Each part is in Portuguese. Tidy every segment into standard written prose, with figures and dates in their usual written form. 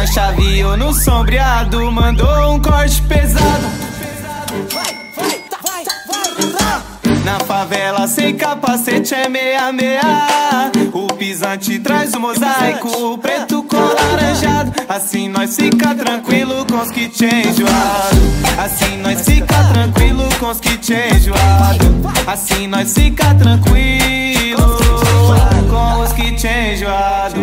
Nós chaveou no sombreado, mandou um corte pesado. Na favela sem capacete é 66. O pisante traz o mosaico, o preto com laranjado. Assim nós fica tranquilo com os kits enjoado. Assim nós fica tranquilo com os kits enjoado. Assim nós fica tranquilo com os kits enjoado.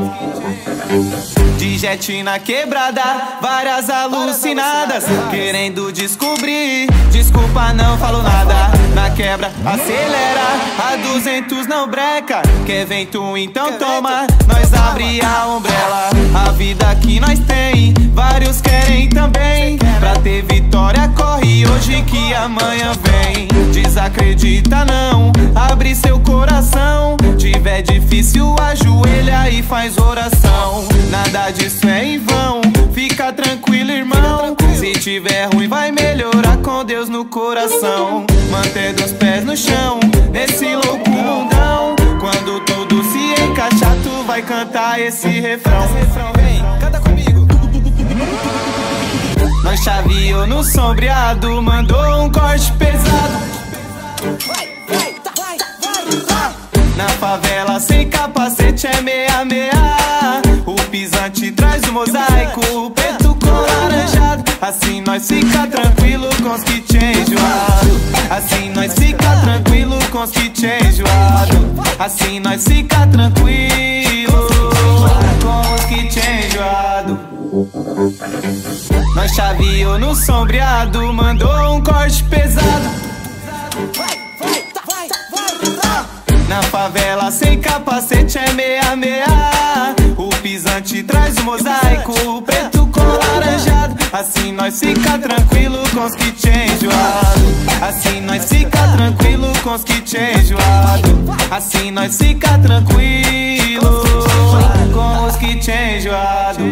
De jet na quebrada, várias alucinadas, querendo descobrir. Desculpa, não falo nada. Na quebra, acelera, a 200 não breca. Quer vento, então toma, nós abre a umbrella. A vida que nós tem, vários querem também. Pra ter vitória, corre hoje que amanhã vem. Desacredita não, abre seu coração. Tiver difícil, ajoelha e faz oração. Nada disso é em vão, fica tranquilo, irmão. Se tiver ruim, vai melhorar com Deus no coração. Mantendo os pés no chão, nesse louco mundão. Quando tudo se encaixar, tu vai cantar esse refrão. Vem, canta comigo. Nós chaveou no sombreado, mandou um corte pesado. Na favela sem capacete é 66. O pisante traz o mosaico, o preto com laranjado. Assim nós fica tranquilo com os kits enjoado. Assim nós fica tranquilo com os kits enjoado. Assim nós fica tranquilo com os kits enjoado. Nós chaveou no sombreado, mandou um corte pesado. Na favela sem capacete é 66. O pisante traz o mosaico, o preto com laranjado. Assim nós fica tranquilo com os kits enjoado. Assim nós fica tranquilo com os kits enjoado. Assim nós fica tranquilo com os kits enjoado.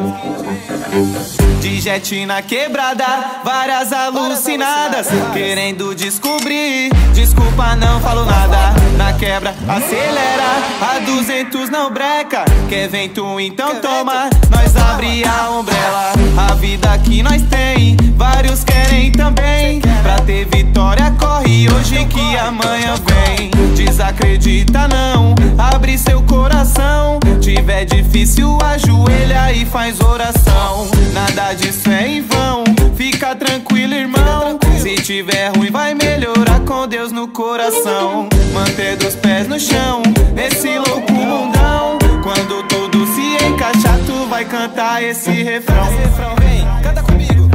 De jet na quebrada, várias alucinadas, querendo descobrir. Desculpa, não falo nada. Na quebra, acelera, a 200 não breca. Quer vento, então toma, nós abre a umbrella. A vida que nós tem, vários querem também. Pra ter vitória, corre hoje que amanhã vem. Desacredita não, abre seu coração. Tiver difícil, ajoelha e faz oração. Nada disso é em vão, fica tranquilo, irmão. Se tiver ruim, vai melhorar com Deus no coração. Manter os pés no chão, nesse louco mundão. Quando tudo se encaixar, tu vai cantar esse refrão. Vem, canta comigo.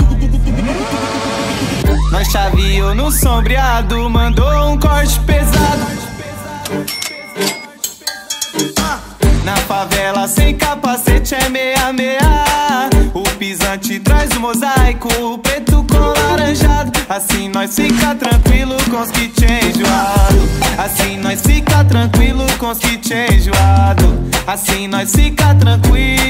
Nós chaveou no sombreado, mandou um corte pesado. Na favela sem capacete é 66. O pisante traz o mosaico, o preto com laranjado. Assim nós fica tranquilo com os kits enjoado. Assim nós fica tranquilo com os kits enjoado. Assim nós fica tranquilo